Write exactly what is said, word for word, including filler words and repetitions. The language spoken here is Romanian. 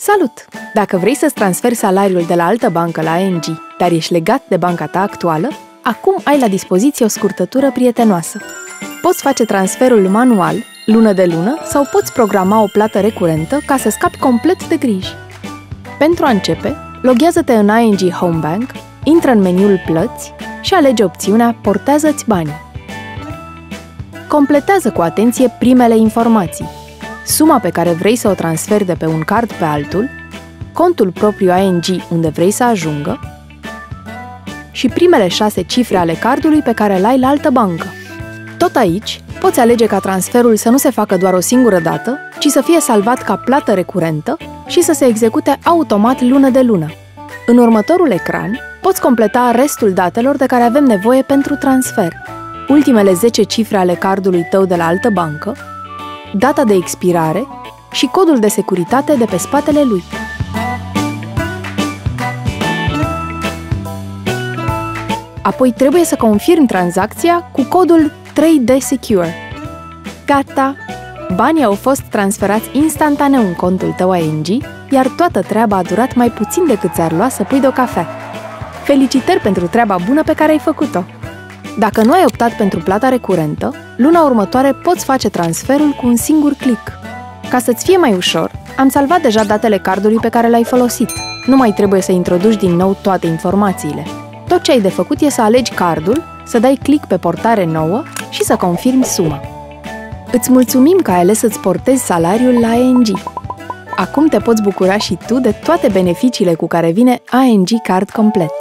Salut! Dacă vrei să-ți transferi salariul de la altă bancă la I N G, dar ești legat de banca ta actuală, acum ai la dispoziție o scurtătură prietenoasă. Poți face transferul manual, lună de lună, sau poți programa o plată recurentă ca să scapi complet de griji. Pentru a începe, loghează-te în I N G Home Bank, intră în meniul Plăți și alege opțiunea Portează-ți banii. Completează cu atenție primele informații: suma pe care vrei să o transferi de pe un card pe altul, contul propriu I N G unde vrei să ajungă și primele șase cifre ale cardului pe care l-ai la altă bancă. Tot aici, poți alege ca transferul să nu se facă doar o singură dată, ci să fie salvat ca plată recurentă și să se execute automat lună de lună. În următorul ecran, poți completa restul datelor de care avem nevoie pentru transfer: ultimele zece cifre ale cardului tău de la altă bancă, data de expirare și codul de securitate de pe spatele lui. Apoi trebuie să confirmi tranzacția cu codul trei D Secure. Gata! Banii au fost transferați instantaneu în contul tău I N G, iar toată treaba a durat mai puțin decât ți-ar lua să pui de o cafea. Felicitări pentru treaba bună pe care ai făcut-o! Dacă nu ai optat pentru plata recurentă, luna următoare poți face transferul cu un singur click. Ca să-ți fie mai ușor, am salvat deja datele cardului pe care l-ai folosit. Nu mai trebuie să introduci din nou toate informațiile. Tot ce ai de făcut e să alegi cardul, să dai click pe portare nouă și să confirmi suma. Îți mulțumim că ai ales să-ți portezi salariul la I N G. Acum te poți bucura și tu de toate beneficiile cu care vine I N G Card complet.